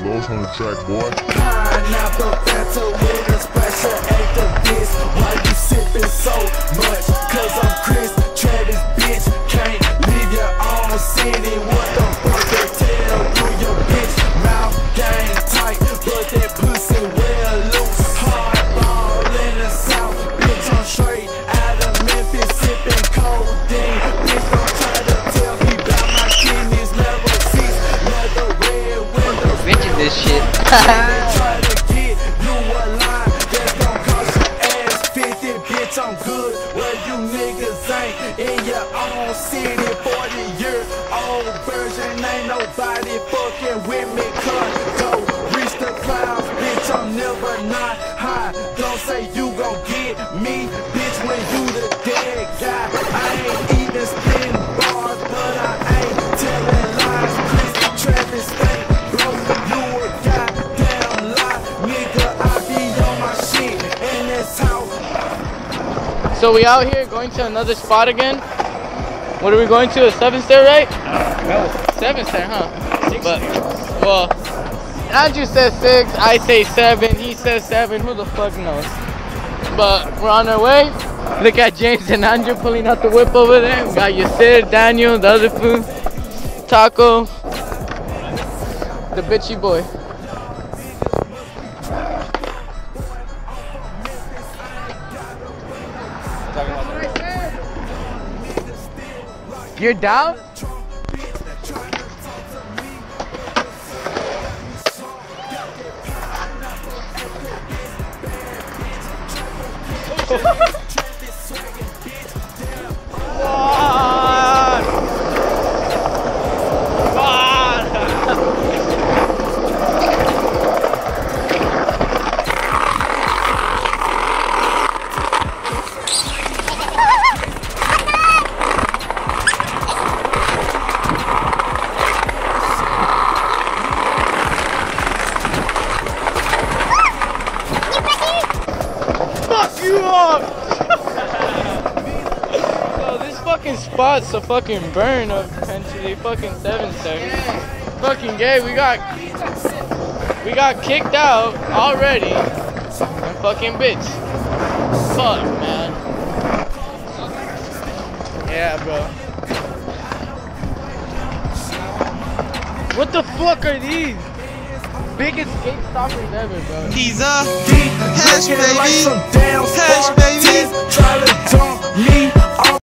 Los on the track, boy. Pineapple Fanta with a splash of activist. Why you sipping so much? Cause I'm Chris Travis, bitch. Can't leave your own city. What the fuck they tell you? Your bitch mouth game tight, but that pussy well loose. Hardball in the south, bitch. I'm straight out of Memphis, sipping codeine. Bitch, don't try to tell me about my kidneys. Level 6, leather red windows. Mention this shit. Try to get you a line that's gon' cost your ass 50, bitch. I'm good where you niggas ain't in your own city. 40-year-old version, ain't nobody fucking with me. Cause go reach the clouds, bitch. I'm never not high. Don't say you gon' get me, bitch, when you the dead guy. I ain't even spitting bars, but I ain't telling lies. Chris Travis ain't broke, you a goddamn lie, nigga. I be on my shit, and that's how. So we out here going to another spot again. What are we going to? A 7-stair, right? No. 7-stair, huh? 6 But, stairs. well, Andrew says 6, I say 7, he says 7, who the fuck knows? But we're on our way. Look at James and Andrew pulling out the whip over there. We got Yasir, Daniel, the other food, Taco, the bitchy boy. You're down? You up! So this fucking spot's a fucking burn of potentially fucking 7-stair. Fucking gay, we got kicked out already. And fucking bitch. Fuck, man. Yeah, bro. What the fuck are these? Biggest skate stoppers ever, bro. He's a hash baby, Like some damn hash baby. Try to dump me.